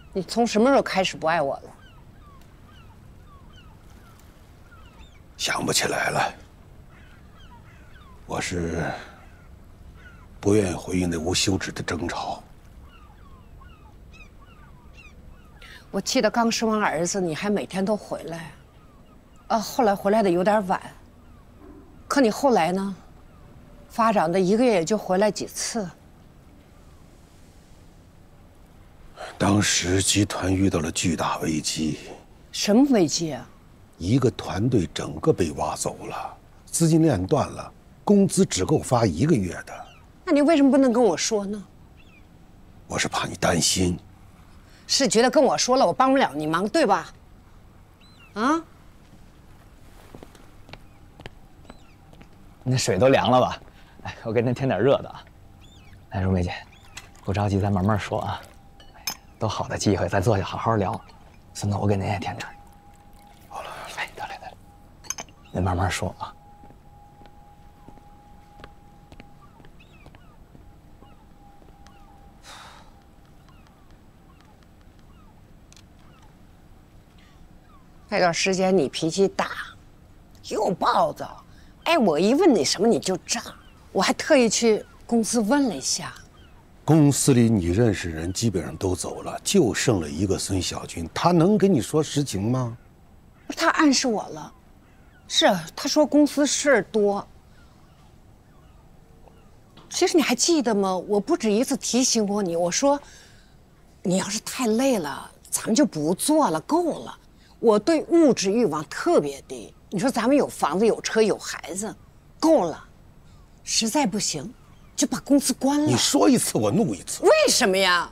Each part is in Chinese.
你从什么时候开始不爱我了？ 想不起来了。我是不愿意回应那无休止的争吵。 我记得刚生完儿子，你还每天都回来，后来回来的有点晚。可你后来呢？发展的1个月也就回来几次。 当时集团遇到了巨大危机。 什么危机啊？ 一个团队整个被挖走了，资金链断了，工资只够发1个月的。 那你为什么不能跟我说呢？ 我是怕你担心。 是觉得跟我说了我帮不了你忙，对吧？啊？ 那水都凉了吧？哎，我给您添点热的啊。来，如梅姐，不着急，咱慢慢说啊。都好的机会，咱坐下好好聊。孙子，我给您也添点。好了，哎，得嘞得嘞，您慢慢说啊。 那段时间你脾气大，又暴躁，哎，我一问你什么你就炸，我还特意去公司问了一下。 公司里你认识人基本上都走了，就剩了一个孙小军，他能跟你说实情吗？ 不是他暗示我了，是他说公司事儿多。其实你还记得吗？我不止一次提醒过你，我说，你要是太累了，咱们就不做了，够了。我对物质欲望特别低，你说咱们有房子、有车、有孩子，够了。实在不行，就把公司关了。 你说一次我怒一次。 为什么呀？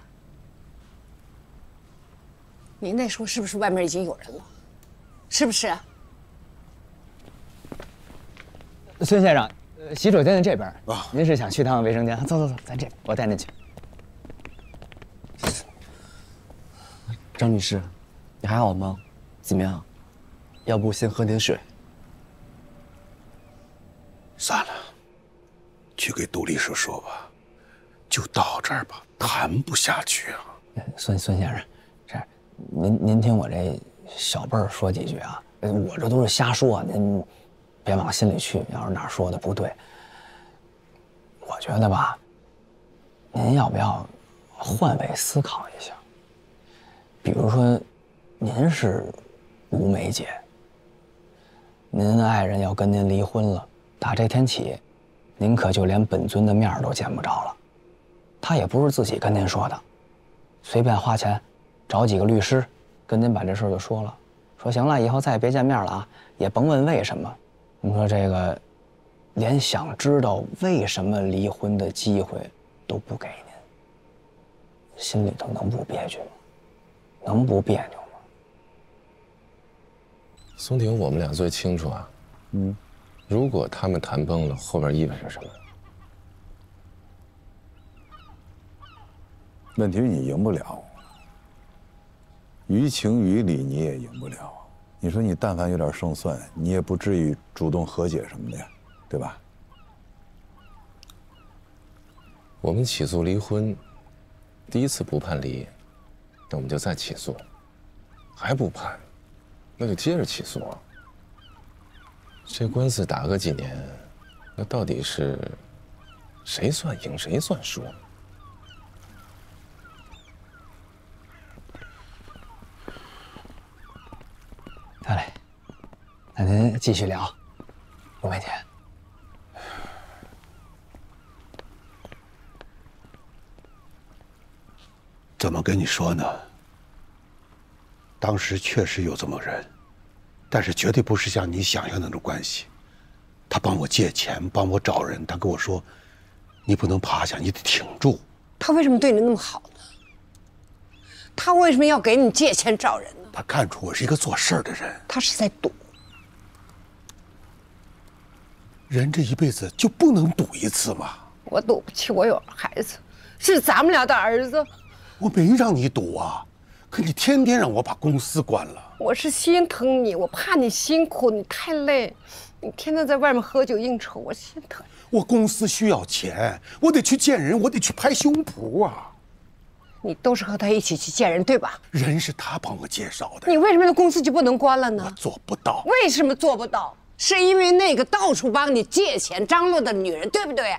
你那时候是不是外面已经有人了？是不是？ 孙先生，洗手间的这边啊，您是想去趟卫生间？走走走，咱这边，我带您去。 张女士，你还好吗？怎么样？要不先喝点水？ 算了，去给杜律师说吧，就到这儿吧，谈不下去啊。 孙先生，这样，您听我这小辈儿说几句啊，我这都是瞎说，您别往心里去。要是哪儿说的不对，我觉得吧，您要不要换位思考一下？比如说，您是吴梅姐，您的爱人要跟您离婚了，打这天起，您可就连本尊的面都见不着了。他也不是自己跟您说的，随便花钱找几个律师，跟您把这事儿就说了，说行了，以后再也别见面了啊，也甭问为什么。你说这个，连想知道为什么离婚的机会都不给您，心里头能不憋屈吗？能不别扭吗？ 松婷，我们俩最清楚啊。如果他们谈崩了，后边意味着什么？ 问题是你赢不了，于情于理你也赢不了。你说你但凡有点胜算，你也不至于主动和解什么的呀，对吧？ 我们起诉离婚，第一次不判离，那我们就再起诉，还不判，那就接着起诉啊。这官司打个几年，那到底是谁算赢谁算输？ 得嘞，那您继续聊，吴梅姐。 怎么跟你说呢？当时确实有这么个人，但是绝对不是像你想象的那种关系。他帮我借钱，帮我找人，他跟我说：“你不能趴下，你得挺住。” 他为什么对你那么好呢？他为什么要给你借钱找人呢？ 他看出我是一个做事儿的人。 他是在赌。 人这一辈子就不能赌一次吗？ 我赌不起，我有孩子，是咱们俩的儿子。 我没让你赌啊，可你天天让我把公司关了。 我是心疼你，我怕你辛苦，你太累，你天天在外面喝酒应酬，我心疼。 我公司需要钱，我得去见人，我得去拍胸脯啊。 你都是和他一起去见人，对吧？ 人是他帮我介绍的， 你为什么那公司就不能关了呢？ 我做不到。 为什么做不到？是因为那个到处帮你借钱张罗的女人，对不对？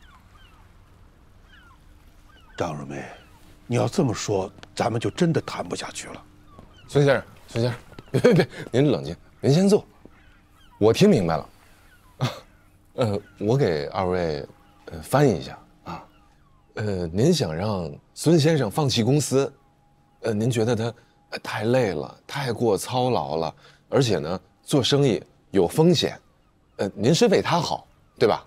张若梅，你要这么说，咱们就真的谈不下去了。 孙先生，孙先生，别，您冷静，您先坐。我听明白了，我给二位翻译一下啊。您想让孙先生放弃公司，您觉得他太累了，太过操劳了，而且呢，做生意有风险，您是为他好，对吧？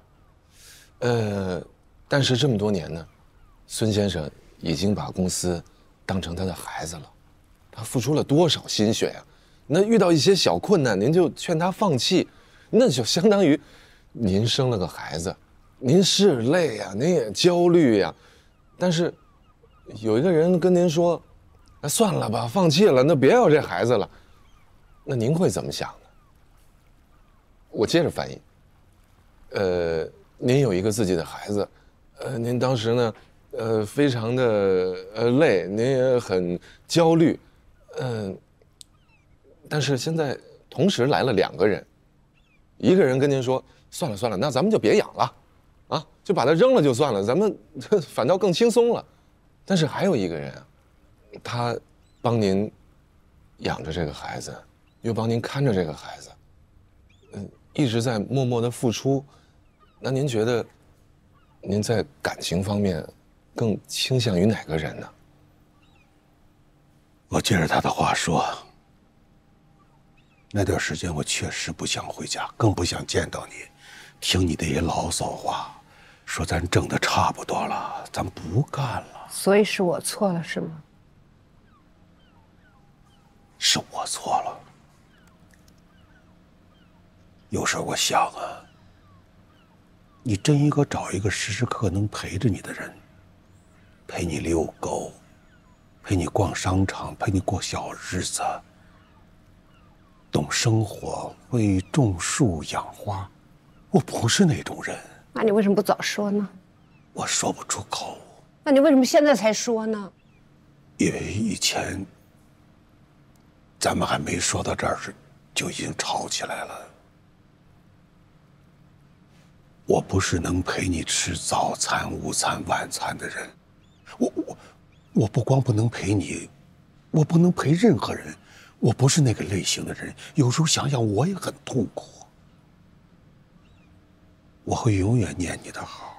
但是这么多年呢，孙先生已经把公司当成他的孩子了，他付出了多少心血呀？那遇到一些小困难，您就劝他放弃，那就相当于您生了个孩子，您是累呀，您也焦虑呀，但是有一个人跟您说，算了吧，放弃了，那别要这孩子了，那您会怎么想呢？我接着翻译。您有一个自己的孩子，您当时呢，非常的累，您也很焦虑，但是现在同时来了2个人，一个人跟您说，算了算了，那咱们就别养了，啊，就把它扔了就算了，咱们反倒更轻松了。但是还有一个人啊，他帮您养着这个孩子，又帮您看着这个孩子，一直在默默的付出。那您觉得，您在感情方面更倾向于哪个人呢？ 我接着他的话说，那段时间我确实不想回家，更不想见到你，听你那些牢骚话，说咱挣的差不多了，咱不干了。 所以是我错了，是吗？ 是我错了。有时候我想啊，你真应该找一个时时刻刻能陪着你的人，陪你遛狗，陪你逛商场，陪你过小日子，懂生活，会种树养花。我不是那种人。 那你为什么不早说呢？ 我说不出口。 那你为什么现在才说呢？ 因为以前咱们还没说到这儿时，就已经吵起来了。我不是能陪你吃早餐、午餐、晚餐的人，我不光不能陪你，我不能陪任何人，我不是那个类型的人。有时候想想我也很痛苦。我会永远念你的好。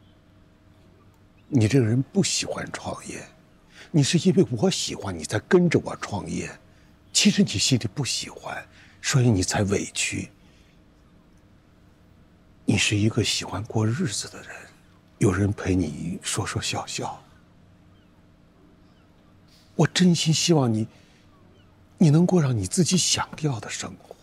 你这个人不喜欢创业，你是因为我喜欢你才跟着我创业，其实你心里不喜欢，所以你才委屈。你是一个喜欢过日子的人，有人陪你说说笑笑。我真心希望你能过上你自己想要的生活。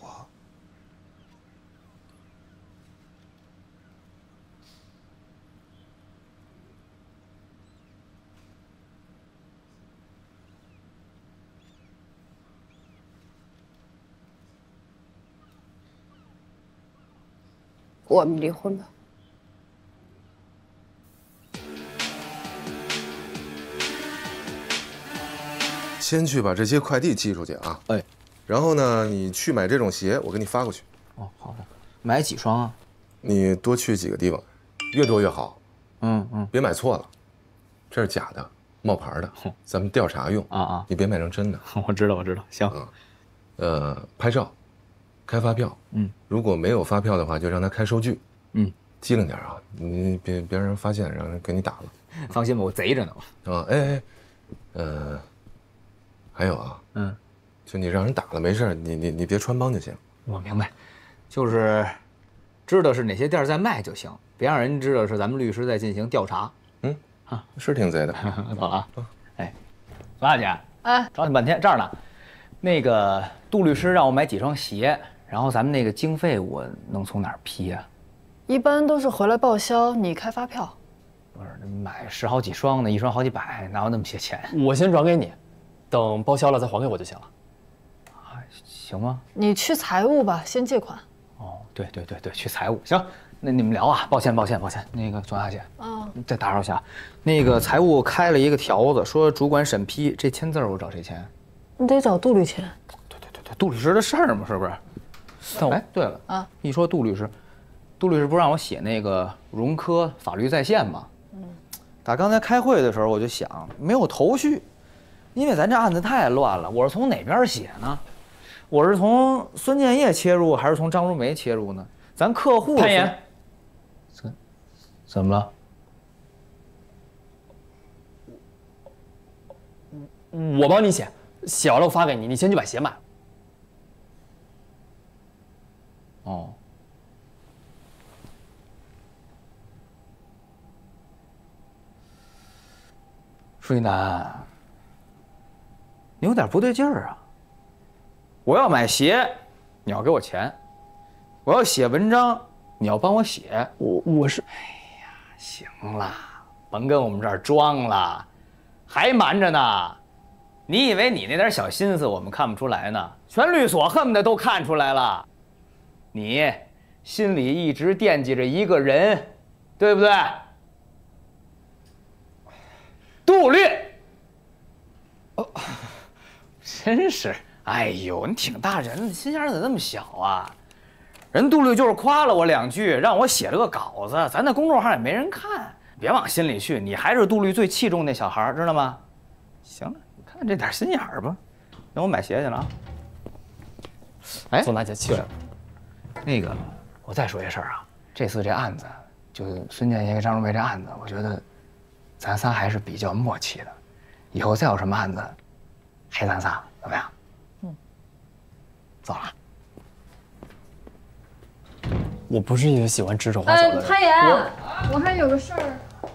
我们离婚吧。 先去把这些快递寄出去啊！ 哎， 然后呢，你去买这种鞋，我给你发过去。 哦，好的。买几双啊？ 你多去几个地方，越多越好。别买错了，这是假的，冒牌的，咱们调查用啊。你别买成真的。 我知道，我知道。行。 拍照，开发票。如果没有发票的话，就让他开收据。机灵点啊，你别让人发现，让人给你打了。 放心吧，我贼着呢。 啊，还有啊，就你让人打了没事，你别穿帮就行。 我明白，就是知道是哪些店在卖就行，别让人知道是咱们律师在进行调查。 是挺贼的。 走了啊。哎，孙大姐，找你半天，这儿呢。那个杜律师让我买几双鞋，然后咱们那个经费我能从哪儿批呀？ 一般都是回来报销，你开发票。 不是，买10好几双呢，一双好几百，哪有那么些钱？ 我先转给你，等报销了再还给我就行了。 行吗？ 你去财务吧，先借款。 哦，对，去财务行。 那你们聊啊，抱歉，那个钟小姐，再打扰一下，那个财务开了一个条子，说主管审批，这签字我找谁签？ 你得找杜律签。 对，杜律师的事儿嘛，是不是？哎，对了啊，一说杜律师不是让我写那个融科法律在线吗？打刚才开会的时候我就想，没有头绪，因为咱这案子太乱了，我是从哪边写呢？我是从孙建业切入，还是从张如梅切入呢？咱客户潘岩， 怎么了？ 我帮你写，写完了我发给你，你先去把鞋买了。 哦。舒一楠，你有点不对劲儿啊！我要买鞋，你要给我钱；我要写文章，你要帮我写。 我是， 哎呀，行了，甭跟我们这儿装了，还瞒着呢。你以为你那点小心思我们看不出来呢？全律所恨不得都看出来了。你心里一直惦记着一个人，对不对？杜律。哦，真是，哎呦，你挺大人的，心眼怎么那么小啊？人杜律就是夸了我2句，让我写了个稿子，咱那公众号也没人看，别往心里去。你还是杜律最器重那小孩，知道吗？行了，你看这点心眼儿吧。那我买鞋去了啊。哎， 宋大姐去了。 那个，我再说一事儿啊，这次这案子，就孙建业跟张如梅这案子，我觉得咱仨还是比较默契的。以后再有什么案子，黑咱仨怎么样？走了。 我不是一个喜欢指手画脚的人。 潘岩，我还有个事儿。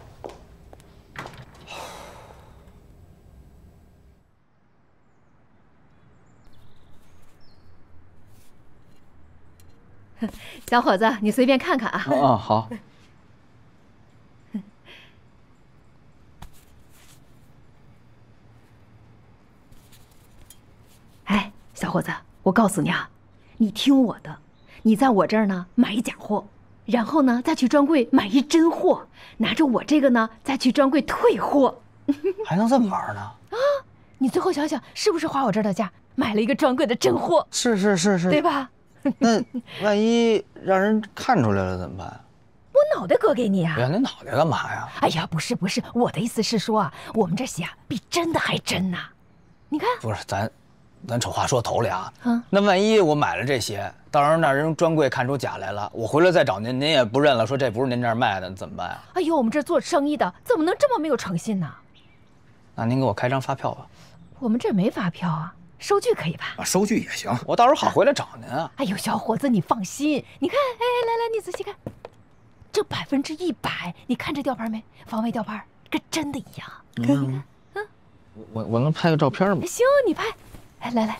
小伙子，你随便看看啊。 哦，好。 哎，小伙子，我告诉你啊，你听我的，你在我这儿呢买一假货，然后呢再去专柜买一真货，拿着我这个呢再去专柜退货。 还能这么玩呢？ 啊，你最后想想，是不是花我这儿的价买了一个专柜的真货？ 是， 对吧？ 那万一让人看出来了怎么办？ 我脑袋割给你啊！ 哎呀，那脑袋干嘛呀？ 哎呀，不是，我的意思是说啊，我们这鞋啊比真的还真呐。你看， 不是咱丑话说头里啊， 嗯， 那万一我买了这鞋，到时候那人专柜看出假来了，我回来再找您，您也不认了，说这不是您这儿卖的，怎么办呀？ 哎呦，我们这做生意的怎么能这么没有诚信呢？ 那您给我开张发票吧。 我们这没发票啊。收据可以吧？ 啊，收据也行，我到时候好回来找您啊。 哎呦，小伙子，你放心，你看，哎，来，你仔细看，这100%，你看这吊牌没？防伪吊牌，跟真的一样。你看， 我能拍个照片吗？ 行，你拍。哎，来。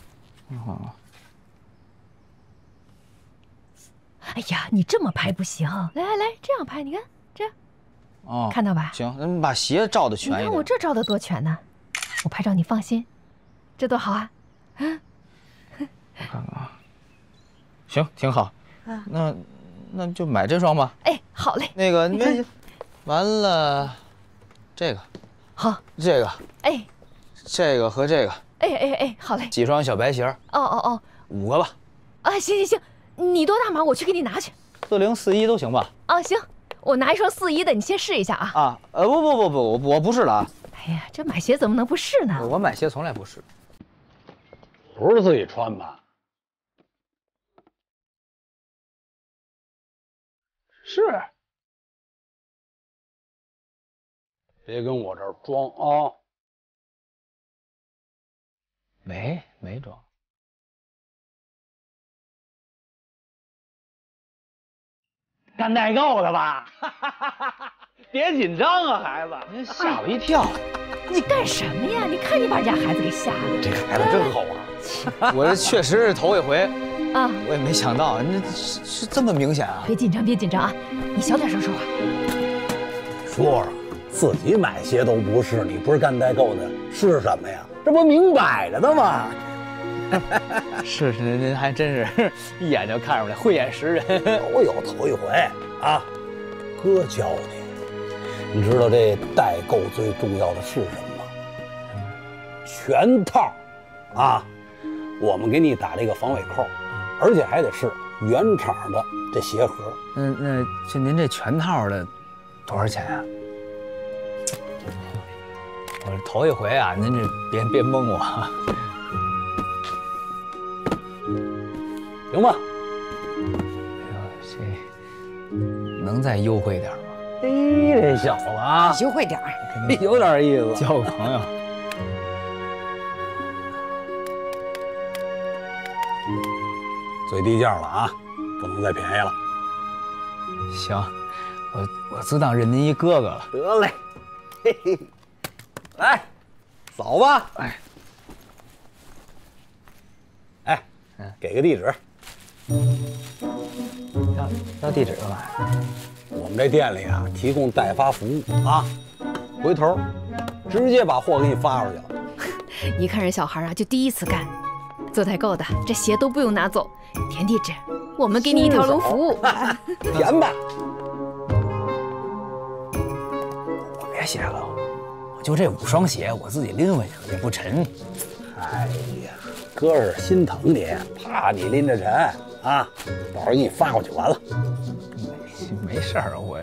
哎呀，你这么拍不行，来，这样拍，你看这样。哦，看到吧？ 行，那你把鞋照的全一点。 你看我这照的多全呢，我拍照你放心，这多好啊。 我看看啊，行，挺好。那就买这双吧。 哎，好嘞。 那个，完了，这个， 好， 这个， 哎， 这个和这个， 哎，好嘞。 几双小白鞋。 哦 ，5个吧。 啊，行，你多大码？我去给你拿去。 40、41都行吧？ 啊，行，我拿一双41的，你先试一下啊。 啊，不，我不试了啊。 哎呀，这买鞋怎么能不试呢？ 我买鞋从来不试。 不是自己穿吧？是。别跟我这儿装啊！ 没装。 干代购的吧？别紧张啊，孩子！ 您吓我一跳。 你干什么呀？你看你把人家孩子给吓的。 这孩子真好玩。 我这确实是头一回啊， 我也没想到，你是这么明显啊！ 别紧张啊，你小点声说话。 说自己买鞋都不是，你不是干代购的，是什么呀？这不明摆着的吗？ 是，您还真是一眼就看出来，慧眼识人。 都有头一回啊，哥教你。你知道这代购最重要的是什么吗？全套，啊，我们给你打这个防伪扣，而且还得是原厂的这鞋盒。 那就您这全套的多少钱啊？我是头一回啊，您这别蒙我， 行吧？ 哎呦，这能再优惠点吗？ 哎，这小子啊， 优惠点儿， 有点意思。 交个朋友。 最低价了啊，不能再便宜了。 行，我自当认您一哥哥了。 得嘞，嘿嘿，来，扫吧。哎，给个地址。 要地址干嘛呀？ 我们这店里啊，提供代发服务啊，回头直接把货给你发出去了。 一看这小孩啊，就第一次干，做代购的，这鞋都不用拿走，填地址，我们给你一条龙服务。 填吧。 我别写了，我就这5双鞋，我自己拎回去也不沉。 哎呀，哥是心疼你，怕你拎着沉啊，到时候给你发过去完了。 没事儿，我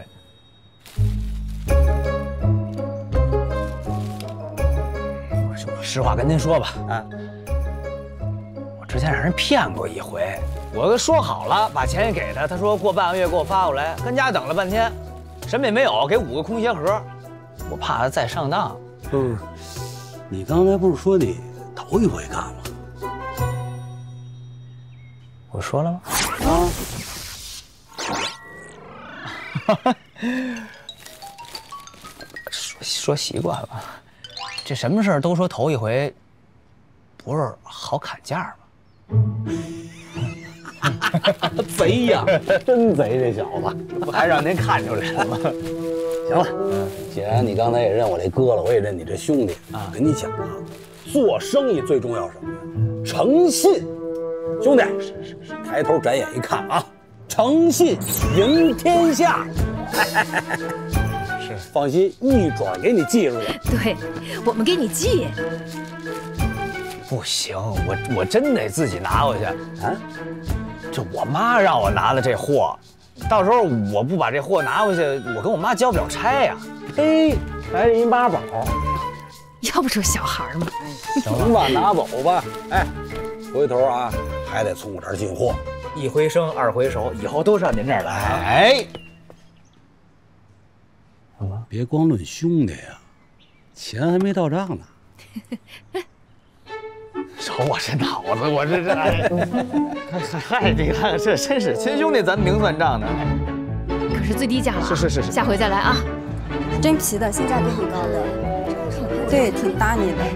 实话跟您说吧，啊，我之前让人骗过一回，我跟说好了把钱也给他，他说过半个月给我发过来，跟家等了半天，什么也没有，给5个空鞋盒，我怕他再上当。 不是，你刚才不是说你头一回干吗？ 我说了吗？说习惯了，这什么事儿都说头一回，不是好砍价吗？ 贼呀，真贼这小子， 不还让您看出来了吗？ 行了，既然你刚才也认我这哥了，我也认你这兄弟啊。跟你讲啊，做生意最重要什么呀？诚信。兄弟，抬头展眼一看啊，诚信赢天下。是，放心，一准给你记住了。 对，我们给你寄。 不行，我真得自己拿回去啊！这我妈让我拿的这货，到时候我不把这货拿回去，我跟我妈交不了差呀。 嘿，还是一妈宝， 要不说小孩嘛。 行吧，拿走吧。哎，回头啊还得从我这儿进货， 一回生二回熟，以后都上您这儿来。哎， 别光论兄弟呀，钱还没到账呢。 瞅我这脑子，我这嗨，你看这真是亲兄弟，咱明算账呢。 可是最低价了， 是， 下回再来啊。 真皮的，性价比很高的，对，挺搭你的。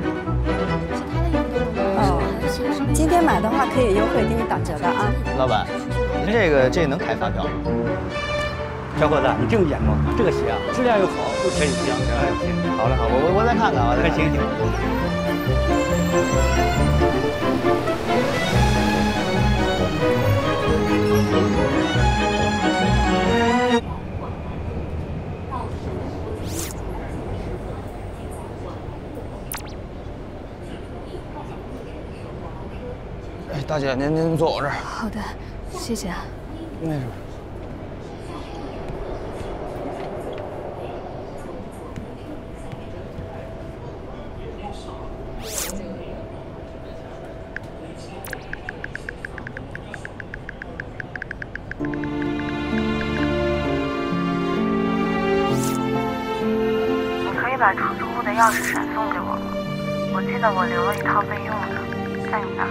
哦，今天买的话可以优惠，给你打折的啊。 老板，您这能开发票吗？ 小伙子，你这么眼光，这个鞋啊，质量又好，又便宜。行， 好嘞，好，我再看看，我再看。 行。 哎，大姐，您坐我这儿。 好的，谢谢啊。 没事。 把出租屋的钥匙闪送给我吗？我记得我留了一套备用的，在你那儿。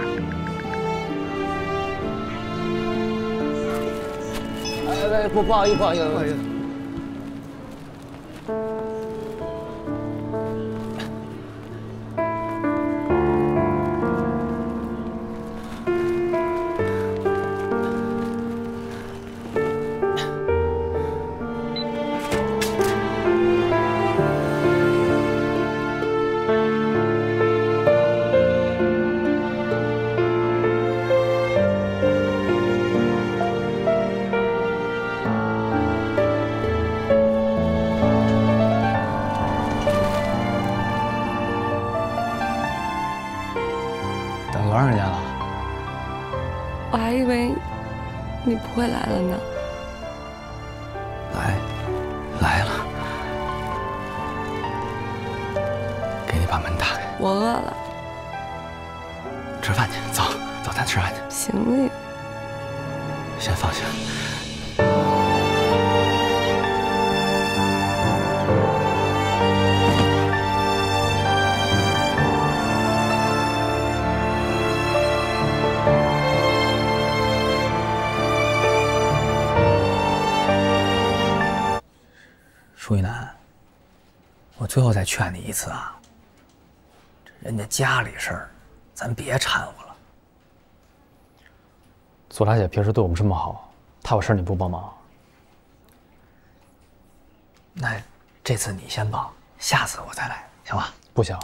哎，不好意思，不好意思。 长时间了？ 我还以为你不会来了呢。 来了，给你把门打开。 我饿了， 吃饭去，走，咱吃饭去。 行李先放下。舒一楠，我最后再劝你一次啊，人家家里事儿，咱别掺和了。 左大姐平时对我们这么好，她有事你不帮忙？ 那这次你先帮，下次我再来，行吧？ 不行。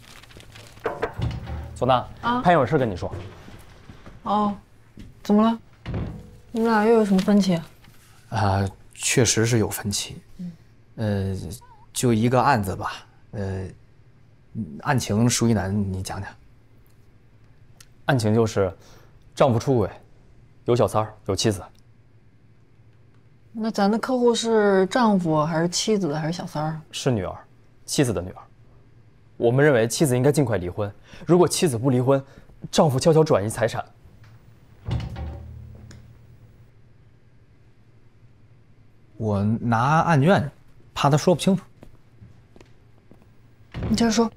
左娜，潘有事跟你说。 哦，怎么了？你们俩又有什么分歧啊？ 确实是有分歧。就一个案子吧，案情，舒一楠你讲讲。 案情就是丈夫出轨，有小三儿，有妻子。 那咱的客户是丈夫还是妻子还是小三儿？ 是女儿，妻子的女儿。我们认为妻子应该尽快离婚，如果妻子不离婚，丈夫悄悄转移财产。 我拿案卷，怕他说不清楚。 你接着说。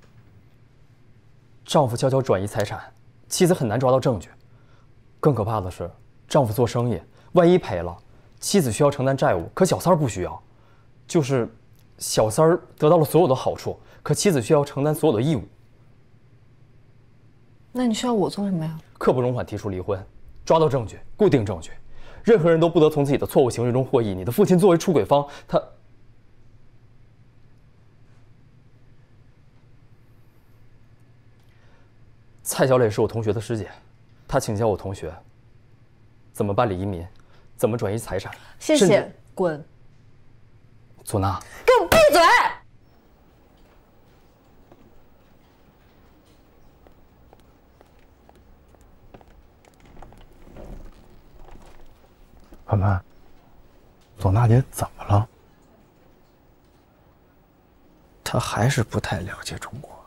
丈夫悄悄转移财产，妻子很难抓到证据。更可怕的是，丈夫做生意，万一赔了，妻子需要承担债务，可小三儿不需要。就是小三儿得到了所有的好处，可妻子需要承担所有的义务。 那你需要我做什么呀？ 刻不容缓提出离婚，抓到证据，固定证据，任何人都不得从自己的错误行为中获益。你的父亲作为出轨方，他……蔡小磊是我同学的师姐，她请教我同学怎么办理移民，怎么转移财产。 谢谢，滚！ 左娜， 给我闭嘴！ 潘潘，左娜姐怎么了？ 她还是不太了解中国。